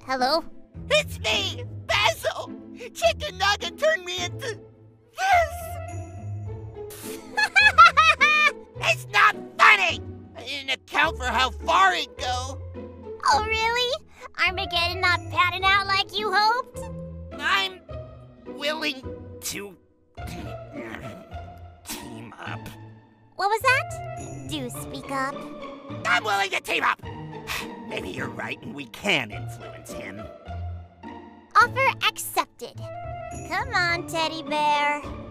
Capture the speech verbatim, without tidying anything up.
Hello? It's me, Basil! Chicken Nugget turned me into this! It's not funny! I didn't account for how far it'd go. Oh, really? Armageddon not panning out like you hoped? I'm willing to team up. What was that? Do speak up. I'm willing to team up! Maybe you're right and we can influence him. Offer accepted. Come on, teddy bear.